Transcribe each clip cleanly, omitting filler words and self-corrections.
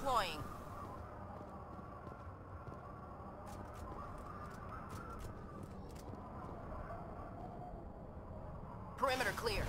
deploying. Perimeter clear.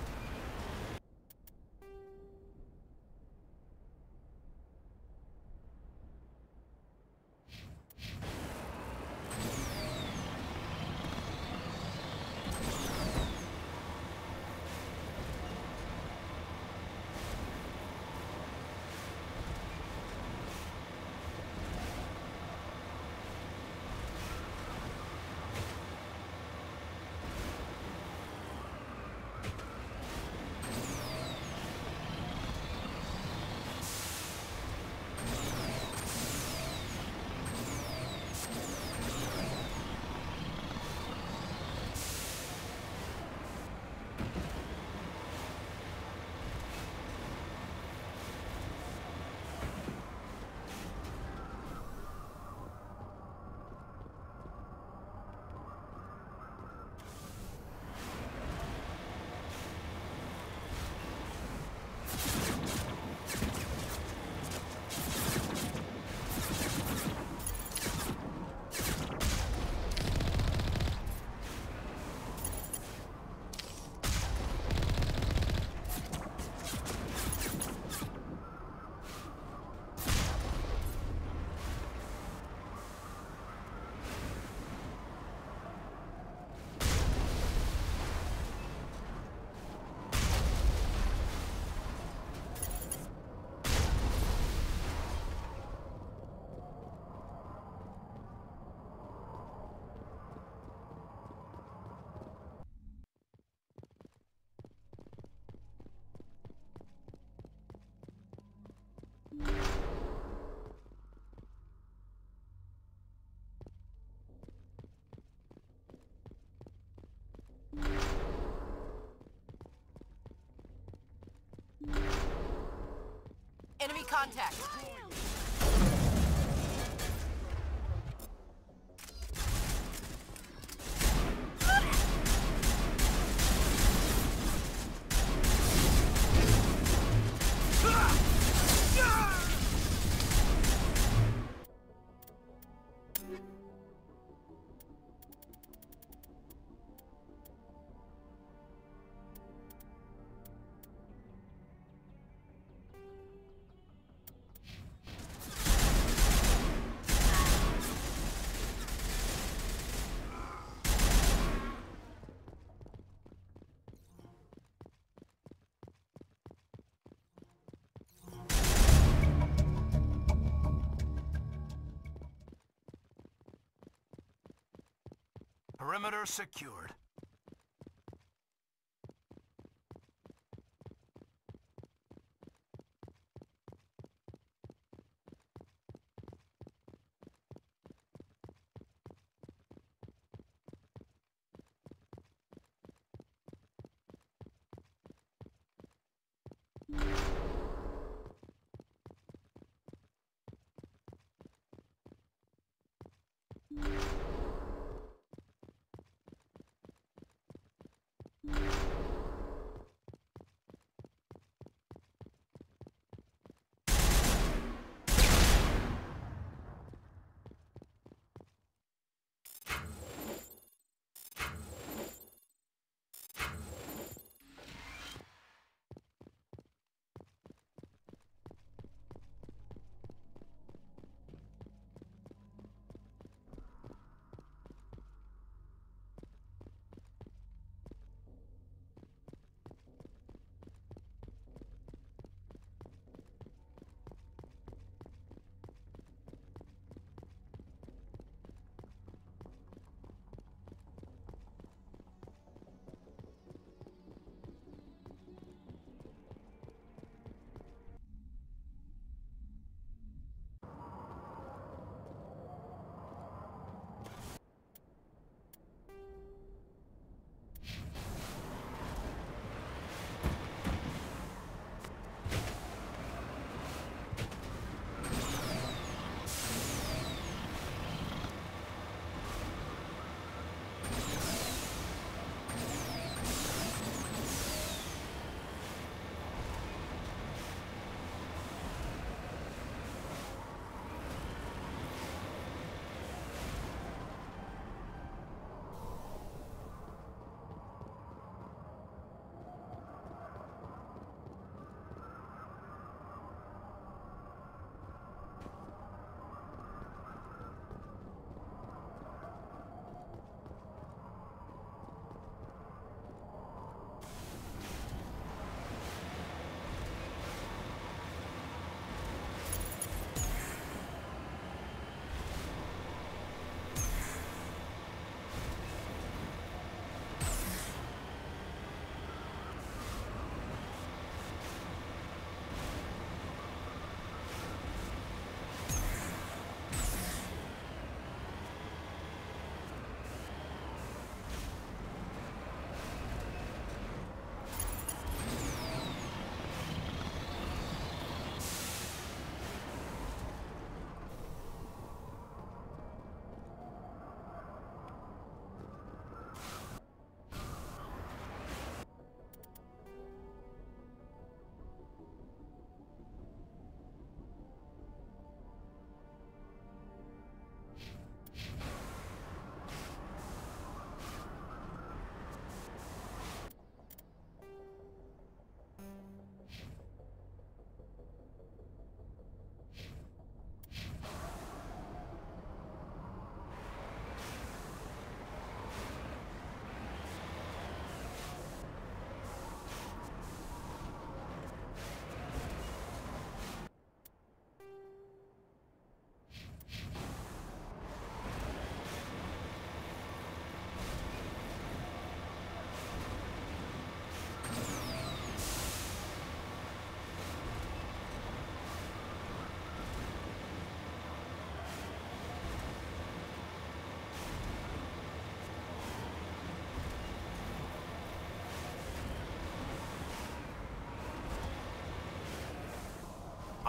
Enemy contact. Perimeter secured.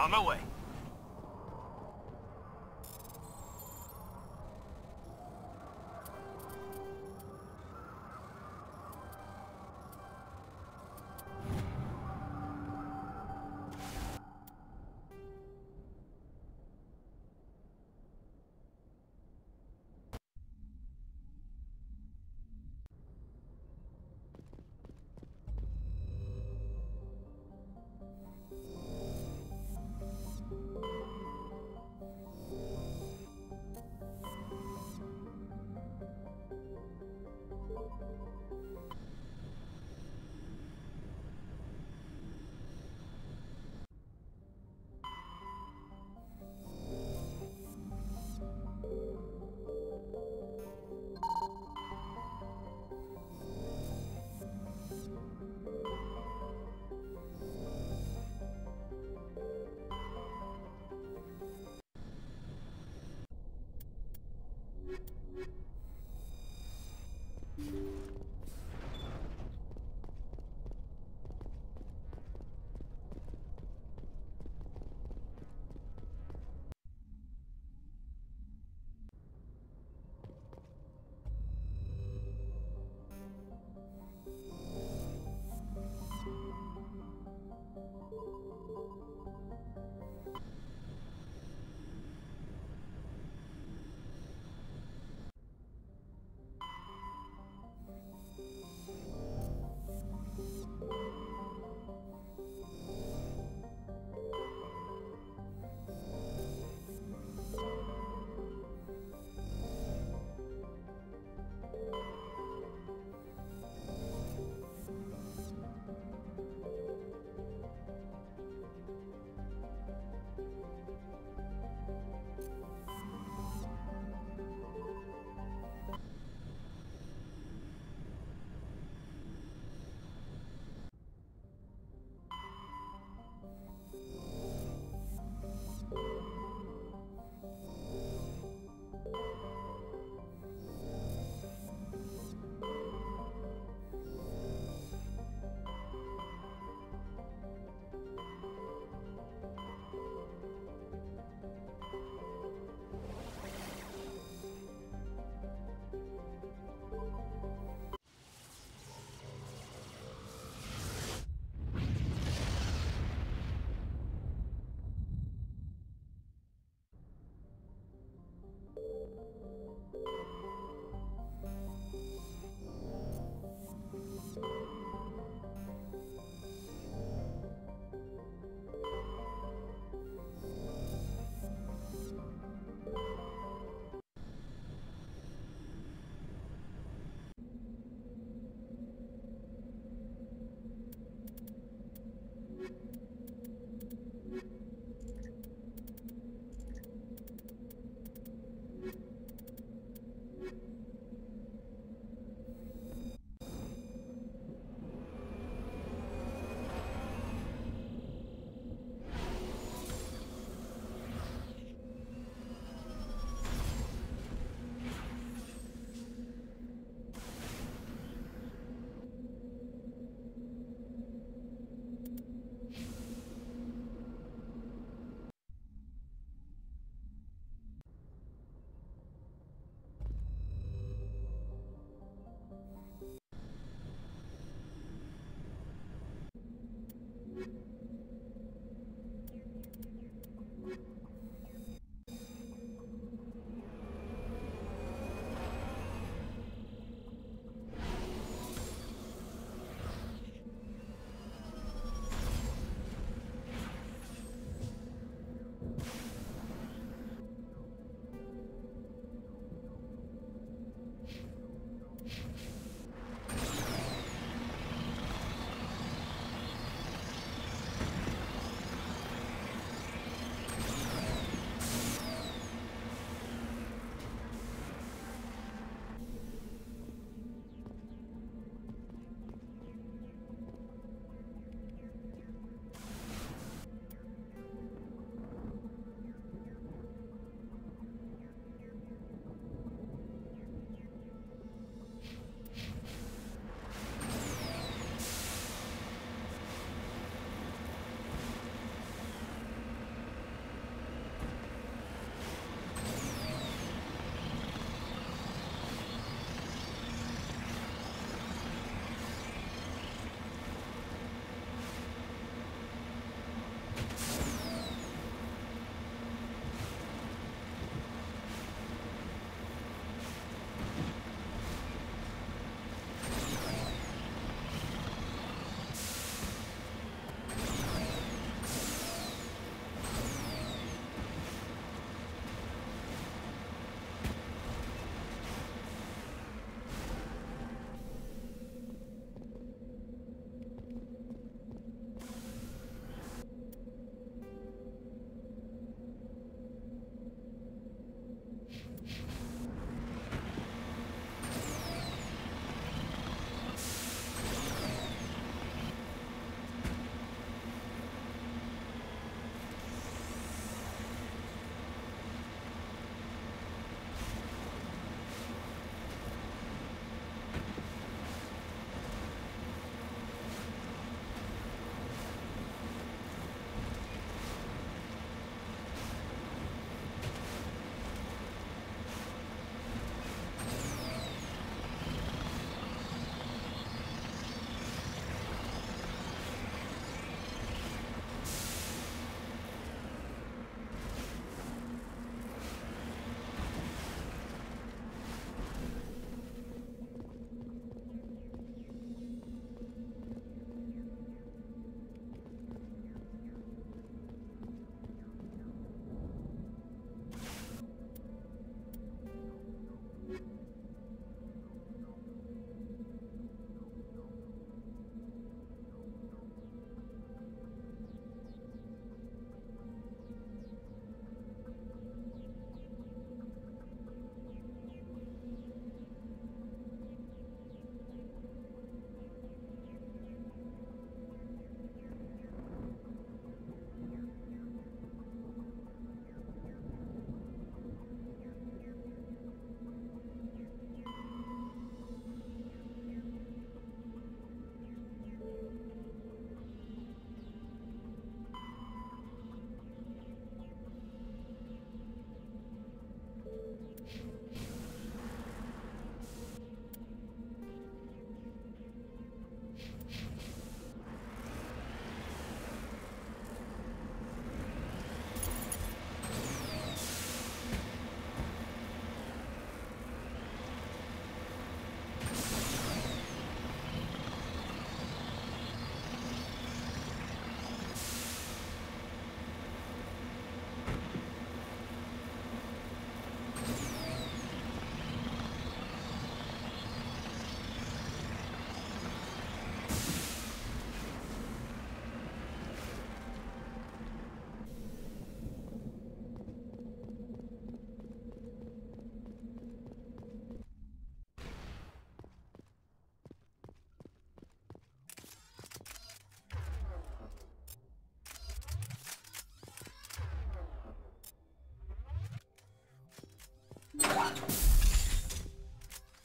On my way.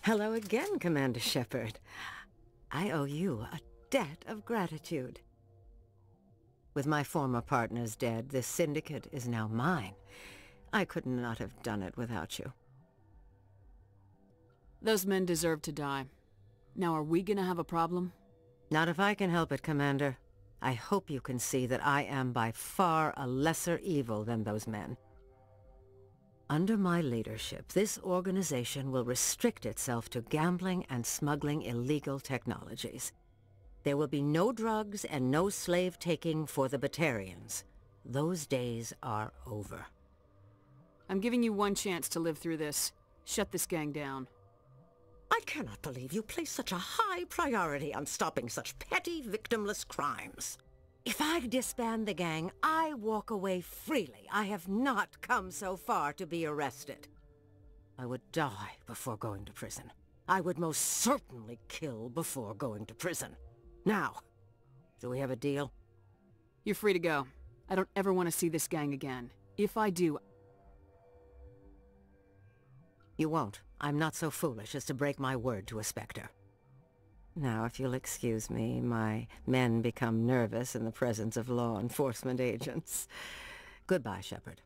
Hello again, Commander Shepard. I owe you a debt of gratitude. With my former partners dead, this syndicate is now mine. I could not have done it without you. Those men deserve to die. Now are we gonna have a problem? Not if I can help it, Commander. I hope you can see that I am by far a lesser evil than those men. Under my leadership, this organization will restrict itself to gambling and smuggling illegal technologies. There will be no drugs and no slave-taking for the Batarians. Those days are over. I'm giving you one chance to live through this. Shut this gang down. I cannot believe you place such a high priority on stopping such petty, victimless crimes. If I disband the gang, I walk away freely. I have not come so far to be arrested. I would die before going to prison. I would most certainly kill before going to prison. Now, do we have a deal? You're free to go. I don't ever want to see this gang again. If I do... You won't. I'm not so foolish as to break my word to a Spectre. Now, if you'll excuse me, my men become nervous in the presence of law enforcement agents. Goodbye, Shepard.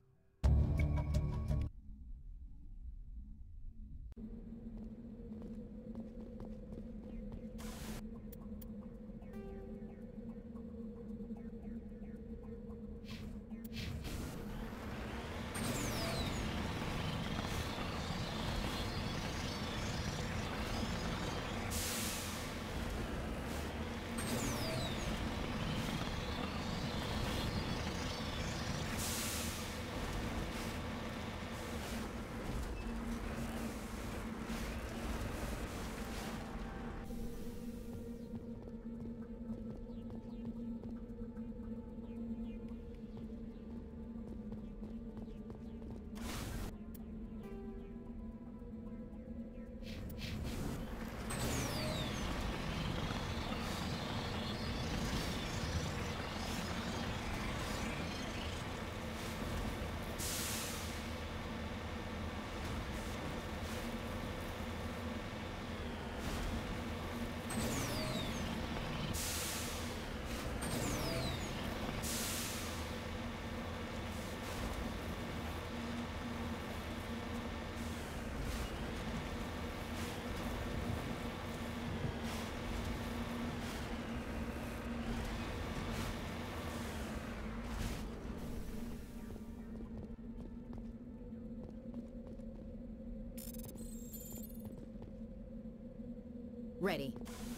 Ready.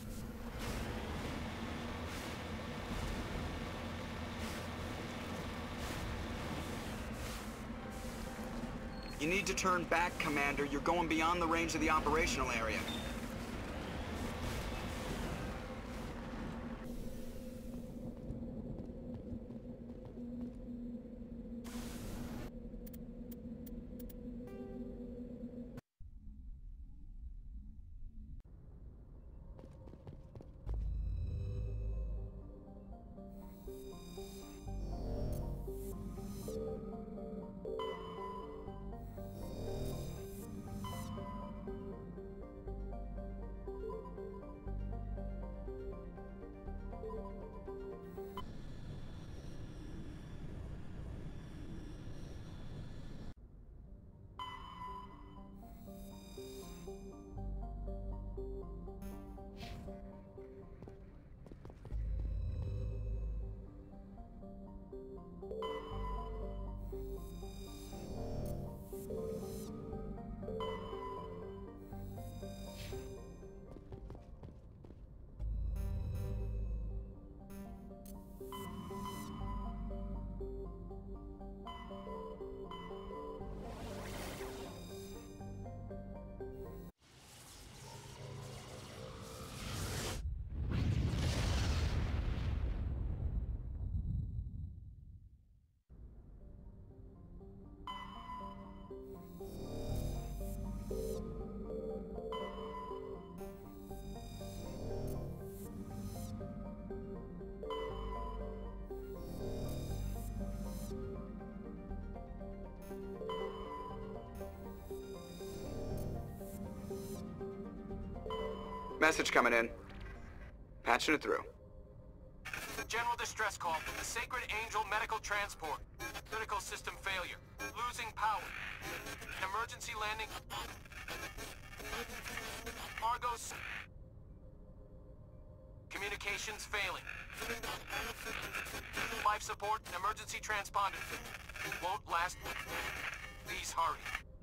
You need to turn back, Commander. You're going beyond the range of the operational area. Message coming in. Patching it through. General distress call from the Sacred Angel Medical Transport. Critical system failure. Losing power. Emergency landing. Argos. Communications failing. Life support and emergency transponder. Won't last. Please hurry.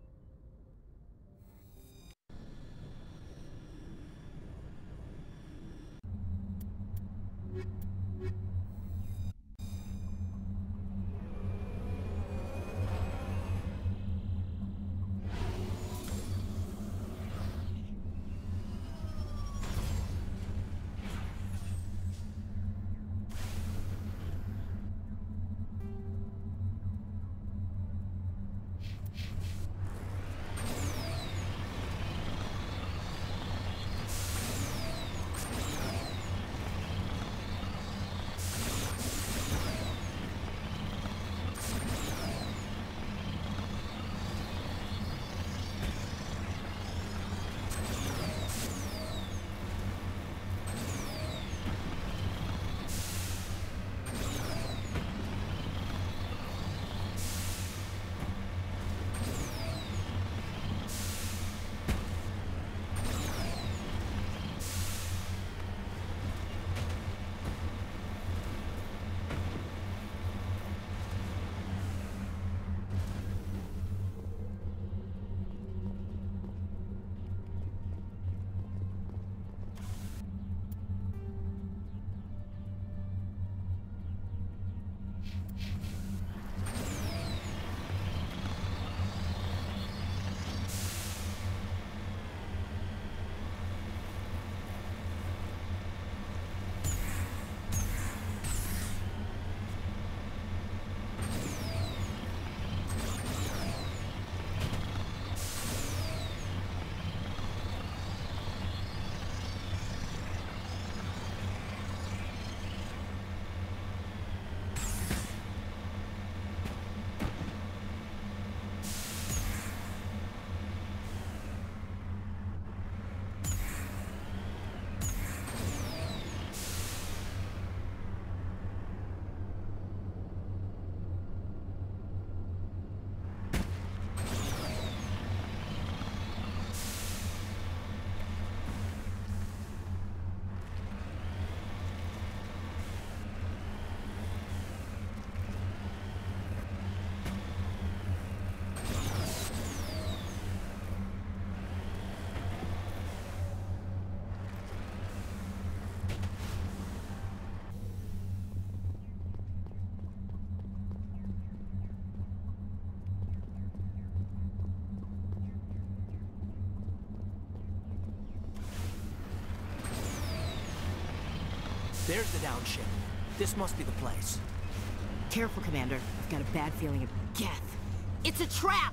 There's the down ship. This must be the place. Careful, Commander. I've got a bad feeling of death. It's a trap!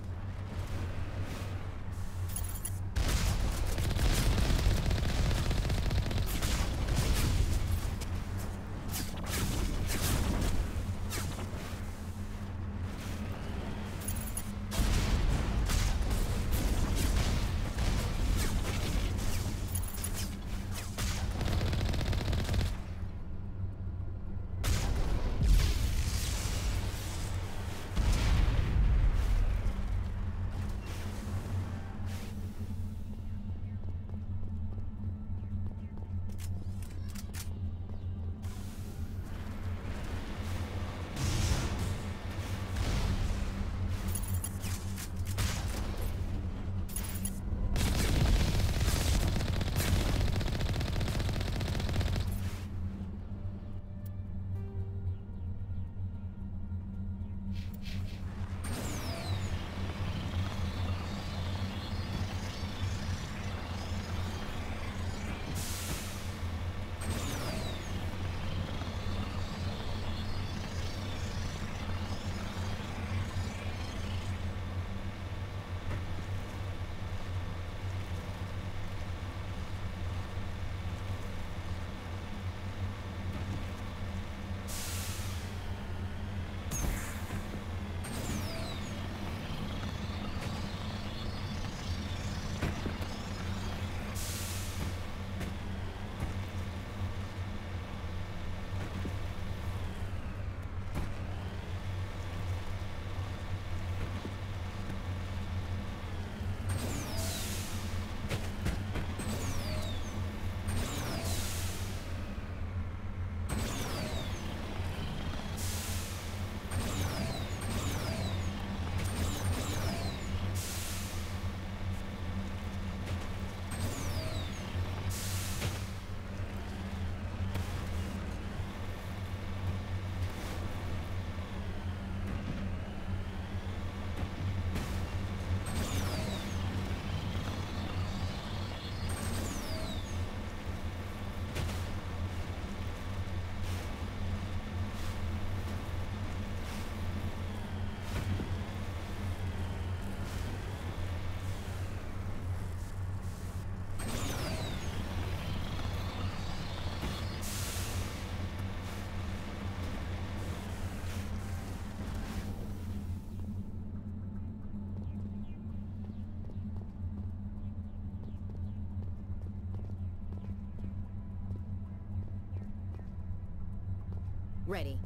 Ready.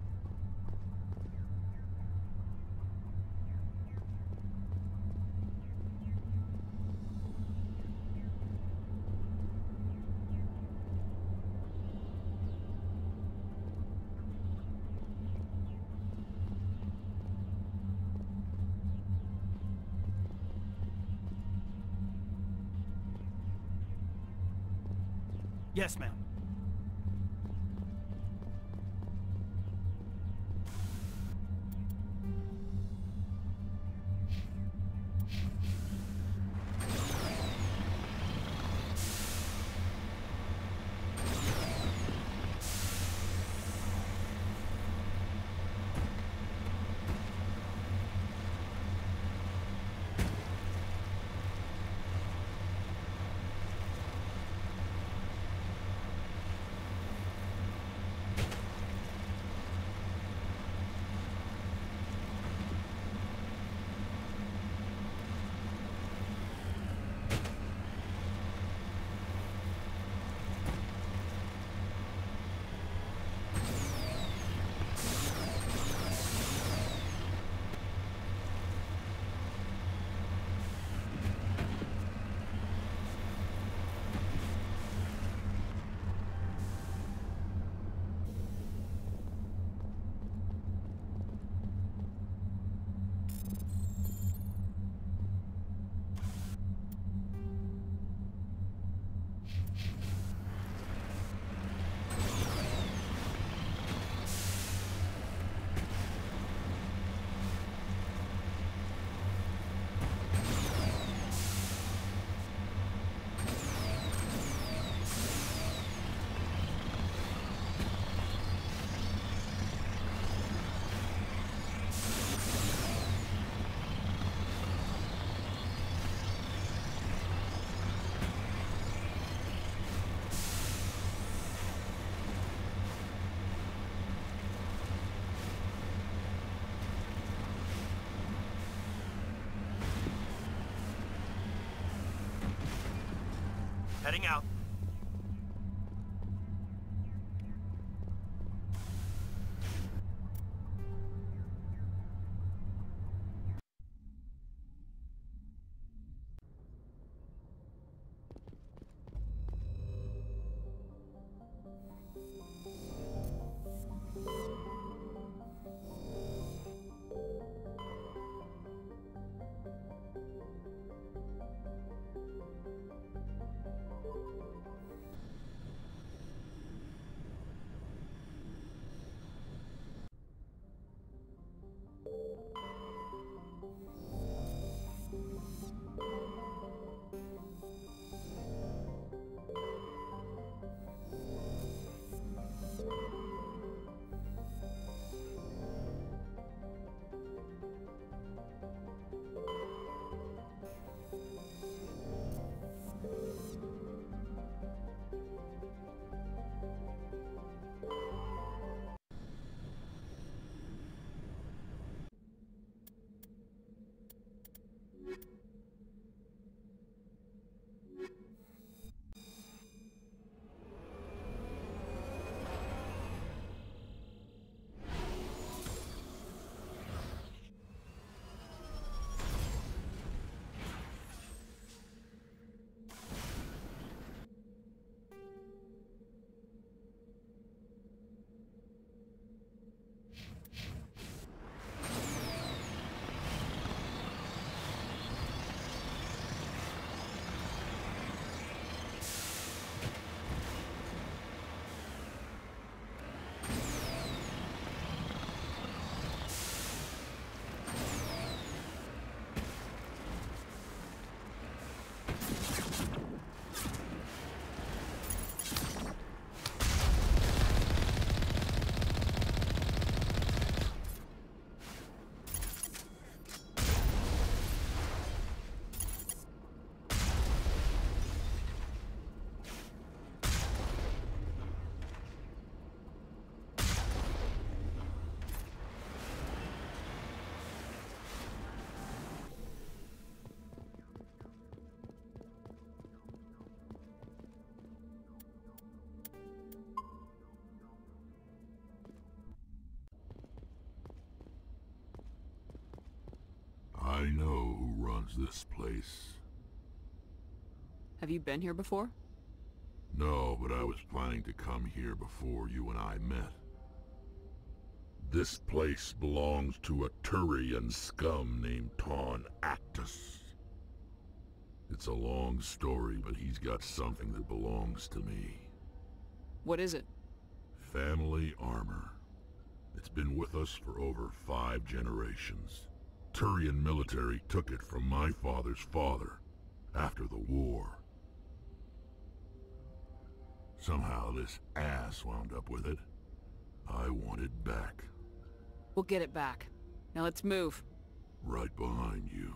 Yes, ma'am. Heading out. this place. Have you been here before? No, but I was planning to come here before you and I met. This place belongs to a Turian scum named Ton Actus. It's a long story, but he's got something that belongs to me. What is it? Family armor. It's been with us for over 5 generations. Turian military took it from my father's father after the war. Somehow this ass wound up with it. I want it back. We'll get it back. Now let's move. Right behind you.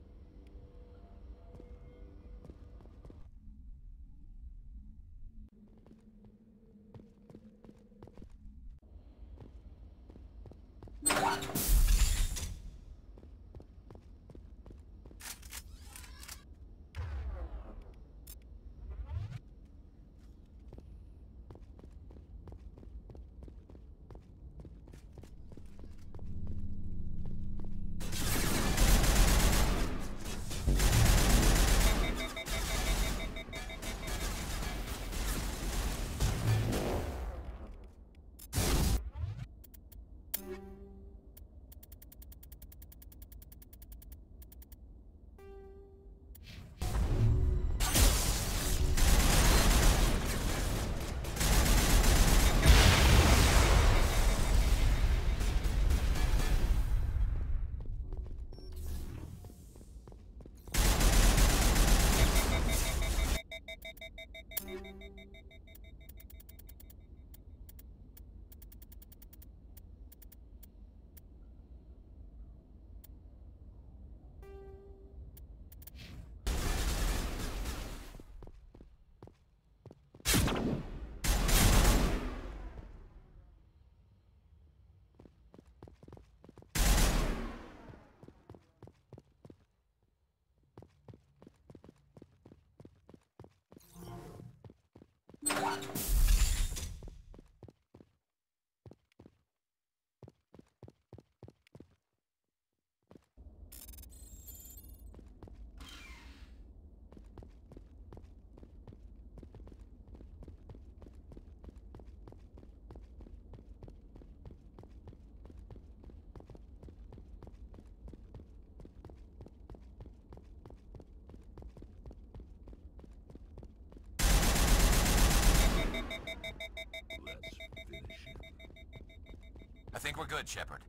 I think we're good, Shepard.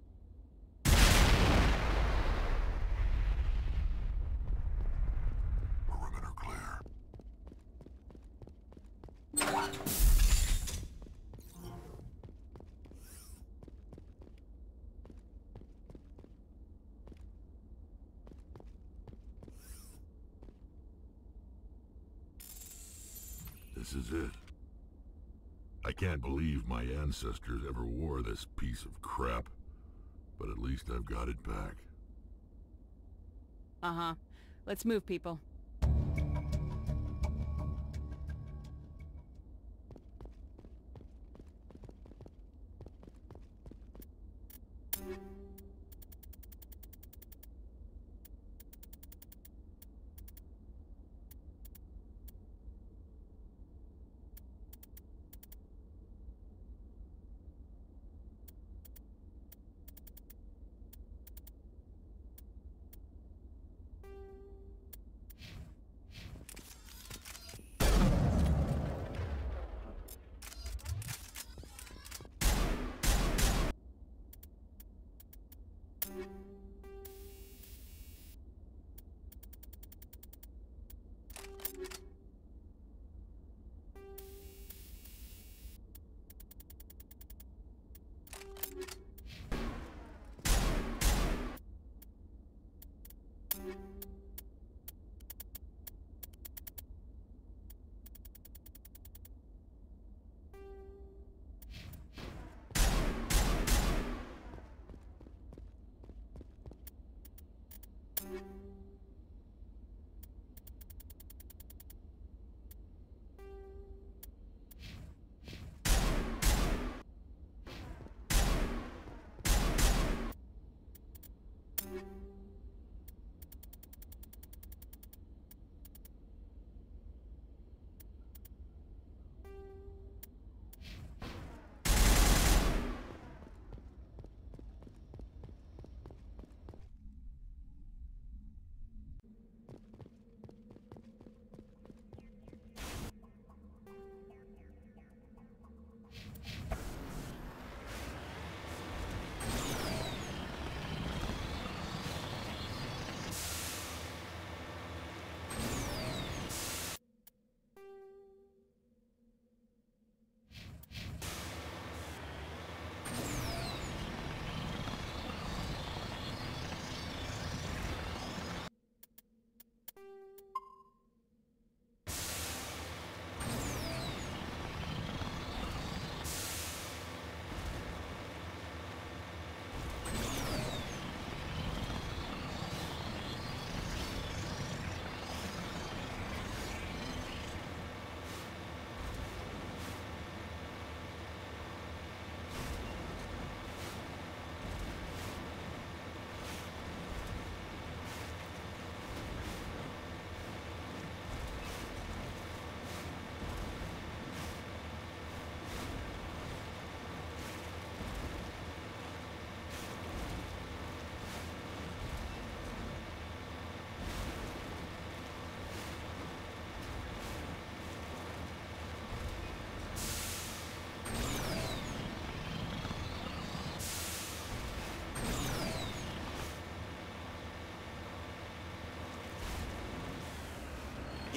Perimeter clear. This is it. I can't believe my ancestors ever wore this piece of crap, but at least I've got it back. Uh-huh. Let's move, people.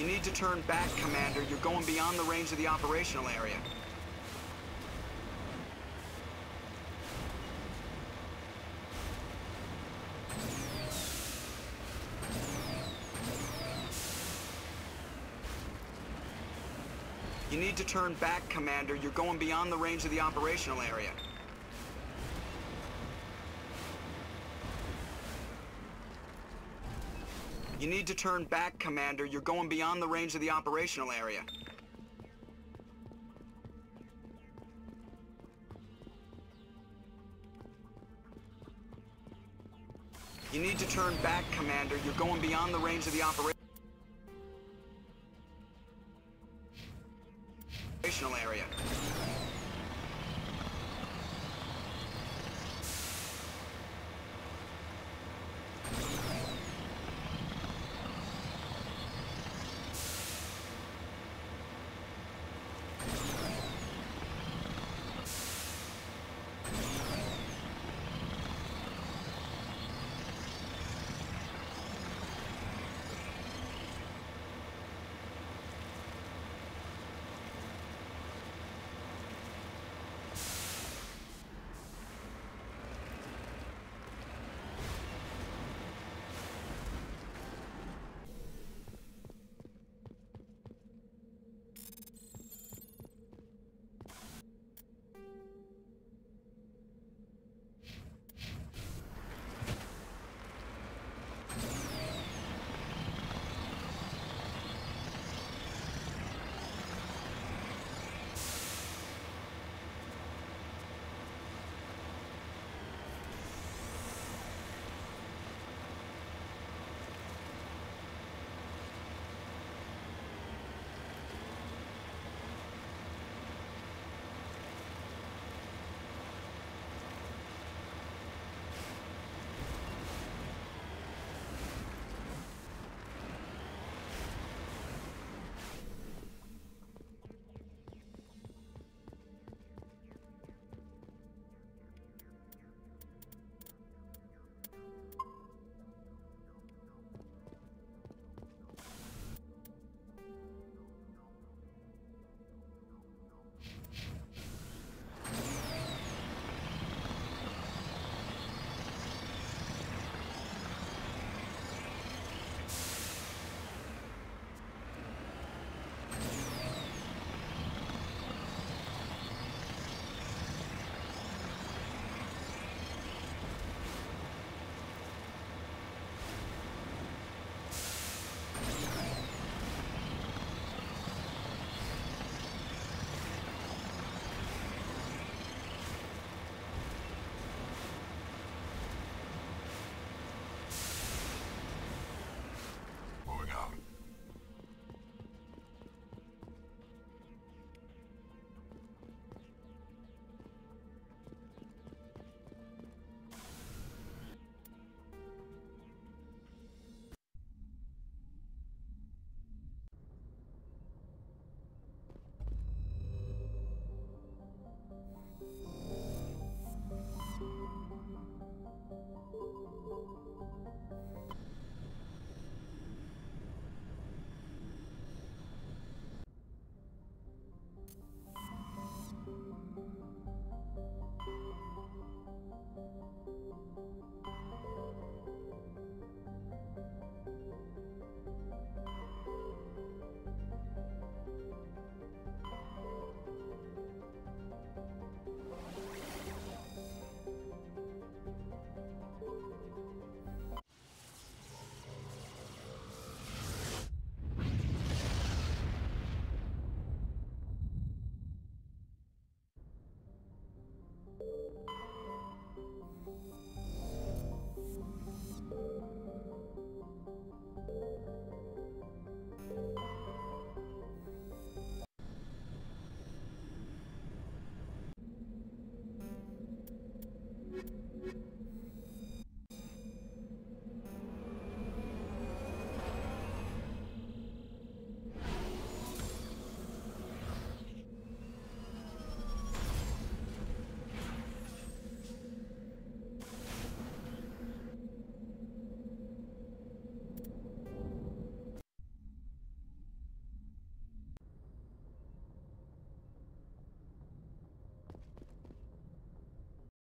You need to turn back, Commander. You're going beyond the range of the operational area. You need to turn back, Commander. You're going beyond the range of the operational area. You need to turn back, Commander. You're going beyond the range of the operational area. You need to turn back, Commander. You're going beyond the range of the operational area.